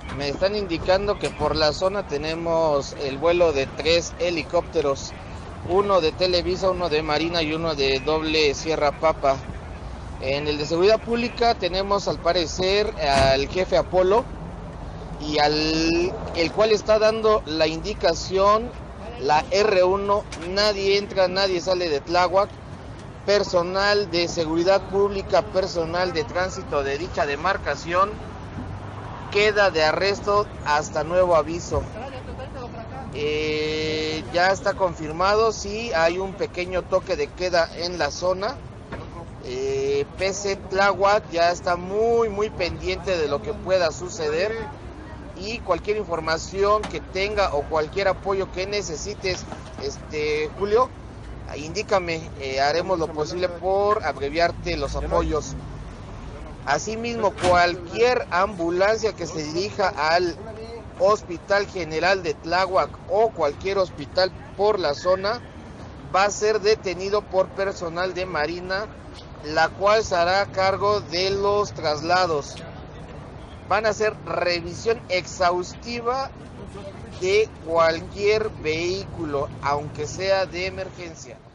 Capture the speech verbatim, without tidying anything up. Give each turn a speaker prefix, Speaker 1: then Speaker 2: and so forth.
Speaker 1: Me están indicando que por la zona tenemos el vuelo de tres helicópteros, uno de Televisa, uno de Marina y uno de doble Sierra Papa. En el de seguridad pública tenemos al parecer al jefe Apolo y al el cual está dando la indicación, la erre uno, nadie entra, nadie sale de Tláhuac. Personal de seguridad pública, personal de tránsito de dicha demarcación, queda de arresto hasta nuevo aviso. Eh, ya está confirmado, sí, hay un pequeño toque de queda en la zona. Eh, P C Tláhuac ya está muy muy pendiente de lo que pueda suceder, y cualquier información que tenga o cualquier apoyo que necesites, este Julio, indícame, eh, haremos lo posible por abreviarte los apoyos. Asimismo, cualquier ambulancia que se dirija al Hospital General de Tláhuac o cualquier hospital por la zona va a ser detenido por personal de Marina, la cual se hará cargo de los traslados. Van a hacer revisión exhaustiva de cualquier vehículo, aunque sea de emergencia.